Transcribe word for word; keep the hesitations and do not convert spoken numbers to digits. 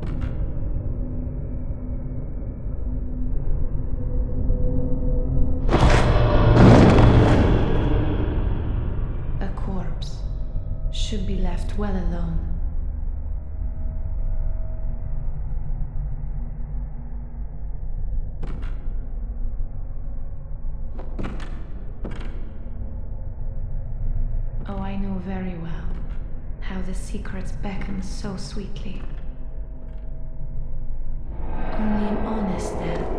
A corpse should be left well alone. Oh, I know very well how the secrets beckon so sweetly. Only an honest death